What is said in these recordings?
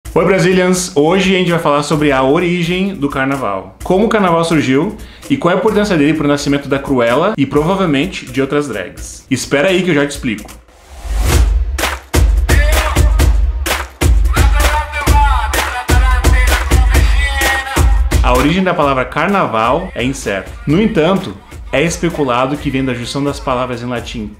Oi Brazilians! Hoje a gente vai falar sobre a origem do carnaval, como o carnaval surgiu e qual é a importância dele para o nascimento da Cruella e provavelmente de outras drags. Espera aí que eu já te explico. A origem da palavra carnaval é incerta. No entanto, é especulado que vem da junção das palavras em latim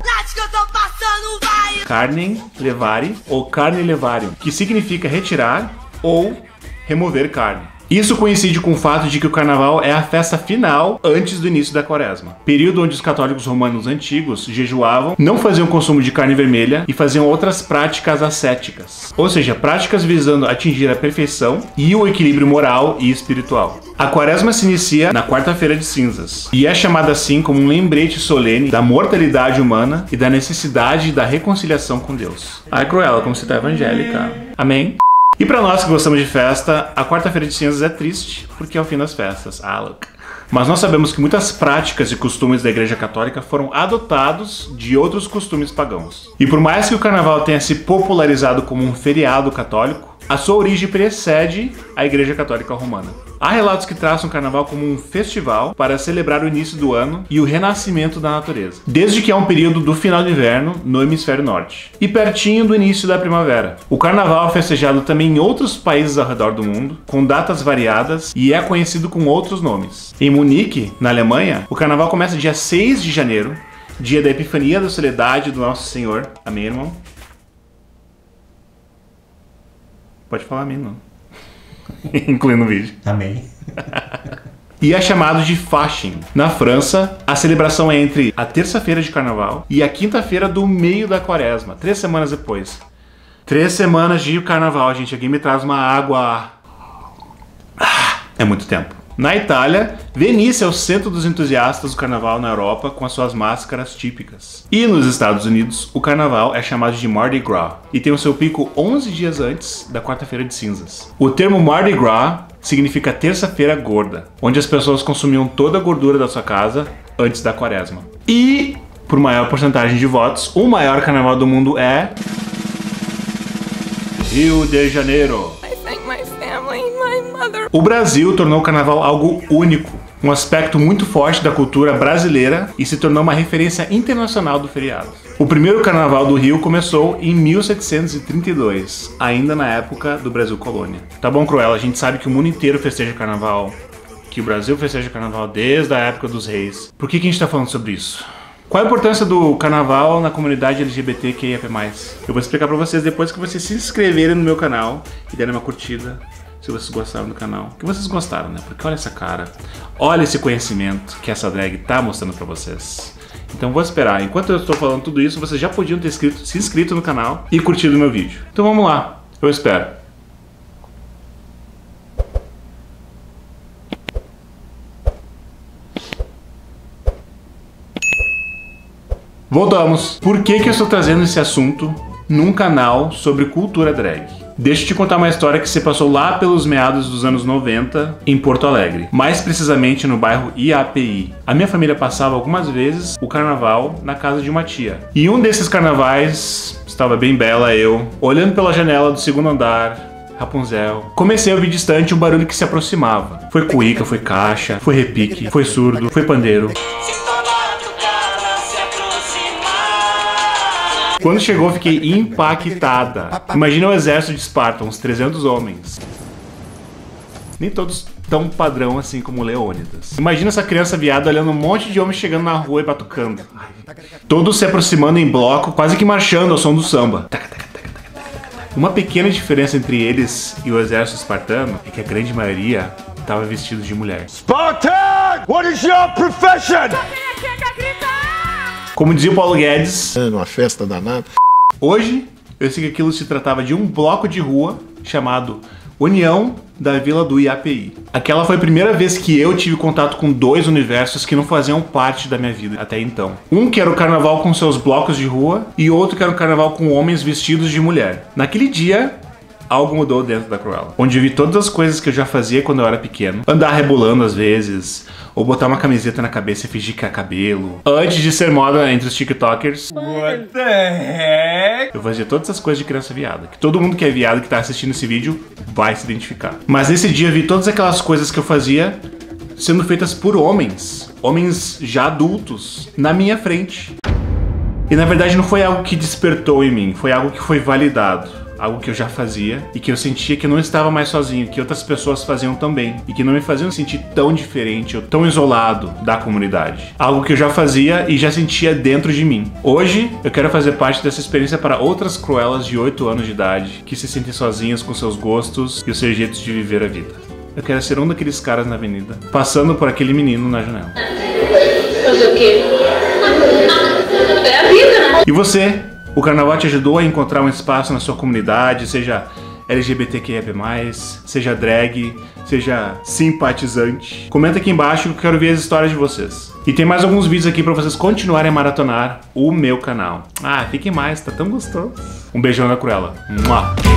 carnem levare ou carne levarium, que significa retirar ou remover carne. Isso coincide com o fato de que o carnaval é a festa final antes do início da quaresma, período onde os católicos romanos antigos jejuavam, não faziam consumo de carne vermelha e faziam outras práticas ascéticas, ou seja, práticas visando atingir a perfeição e o equilíbrio moral e espiritual. A quaresma se inicia na quarta-feira de cinzas e é chamada assim como um lembrete solene da mortalidade humana e da necessidade da reconciliação com Deus. Ai, Cruella, como você tá evangélica. Amém? E para nós que gostamos de festa, a quarta-feira de cinzas é triste, porque é o fim das festas. Ah, louca. Mas nós sabemos que muitas práticas e costumes da Igreja Católica foram adotados de outros costumes pagãos. E por mais que o carnaval tenha se popularizado como um feriado católico, a sua origem precede a Igreja Católica Romana. Há relatos que traçam o carnaval como um festival para celebrar o início do ano e o renascimento da natureza, desde que é um período do final do inverno no hemisfério norte e pertinho do início da primavera. O carnaval é festejado também em outros países ao redor do mundo, com datas variadas e é conhecido com outros nomes. Em Munique, na Alemanha, o carnaval começa dia 6 de janeiro, dia da Epifania da Soledade do Nosso Senhor. Amém, irmão? Pode falar amém, não. Incluindo o vídeo. Amém. E é chamado de Fasching. Na França, a celebração é entre a terça-feira de carnaval e a quinta-feira do meio da quaresma, 3 semanas depois. 3 semanas de carnaval, gente. Alguém me traz uma água. É muito tempo. Na Itália, Venícia é o centro dos entusiastas do carnaval na Europa com as suas máscaras típicas. E nos Estados Unidos, o carnaval é chamado de Mardi Gras e tem o seu pico 11 dias antes da quarta-feira de cinzas. O termo Mardi Gras significa terça-feira gorda, onde as pessoas consumiam toda a gordura da sua casa antes da quaresma. E, por maior porcentagem de votos, o maior carnaval do mundo é Rio de Janeiro. O Brasil tornou o carnaval algo único, um aspecto muito forte da cultura brasileira e se tornou uma referência internacional do feriado. O primeiro carnaval do Rio começou em 1732, ainda na época do Brasil colônia. Tá bom, Cruella, a gente sabe que o mundo inteiro festeja carnaval, que o Brasil festeja carnaval desde a época dos reis. Por que a gente tá falando sobre isso? Qual a importância do carnaval na comunidade LGBTQIA+. Eu vou explicar pra vocês depois que vocês se inscreverem no meu canal e derem uma curtida. Se vocês gostaram do canal, que vocês gostaram, né? Porque olha essa cara, olha esse conhecimento que essa drag tá mostrando pra vocês. Então vou esperar, enquanto eu estou falando tudo isso, vocês já podiam ter se inscrito no canal e curtido o meu vídeo. Então vamos lá, eu espero. Voltamos. Por que eu estou trazendo esse assunto num canal sobre cultura drag? Deixa eu te contar uma história que se passou lá pelos meados dos anos 90 em Porto Alegre, mais precisamente no bairro IAPI. A minha família passava algumas vezes o carnaval na casa de uma tia. E um desses carnavais, estava bem bela eu, olhando pela janela do segundo andar, Rapunzel. Comecei a ouvir distante um barulho que se aproximava. Foi cuíca, foi caixa, foi repique, foi surdo, foi pandeiro. Quando chegou, fiquei impactada. Imagina o exército de Esparta, uns 300 homens. Nem todos tão padrão assim como Leônidas. Imagina essa criança viada olhando um monte de homens chegando na rua e batucando. Todos se aproximando em bloco, quase que marchando ao som do samba. Uma pequena diferença entre eles e o exército espartano é que a grande maioria estava vestido de mulher. Spartan! What is your profession? Como dizia o Paulo Guedes, uma festa danada. Hoje, eu sei que aquilo se tratava de um bloco de rua chamado União da Vila do IAPI. Aquela foi a primeira vez que eu tive contato com 2 universos que não faziam parte da minha vida até então. Um que era o carnaval com seus blocos de rua e outro que era o carnaval com homens vestidos de mulher. Naquele dia, algo mudou dentro da Cruella. Onde eu vi todas as coisas que eu já fazia quando eu era pequeno. Andar rebolando às vezes, ou botar uma camiseta na cabeça e fingir que é cabelo. Antes de ser moda entre os TikTokers. What the heck? Eu fazia todas essas coisas de criança viada. Que todo mundo que é viado que tá assistindo esse vídeo vai se identificar. Mas nesse dia eu vi todas aquelas coisas que eu fazia sendo feitas por homens. Homens já adultos, na minha frente. E na verdade não foi algo que despertou em mim, foi algo que foi validado. Algo que eu já fazia e que eu sentia que eu não estava mais sozinho, que outras pessoas faziam também. E que não me faziam sentir tão diferente ou tão isolado da comunidade. Algo que eu já fazia e já sentia dentro de mim. Hoje eu quero fazer parte dessa experiência para outras Cruellas de 8 anos de idade que se sentem sozinhas com seus gostos e os seus jeitos de viver a vida. Eu quero ser um daqueles caras na avenida, passando por aquele menino na janela. Fazer o quê? É a vida, né? E você? O carnaval te ajudou a encontrar um espaço na sua comunidade, seja LGBTQIA+, seja drag, seja simpatizante? Comenta aqui embaixo que eu quero ver as histórias de vocês. E tem mais alguns vídeos aqui pra vocês continuarem a maratonar o meu canal. Ah, fiquem mais, tá tão gostoso. Um beijão da Cruella. Mua.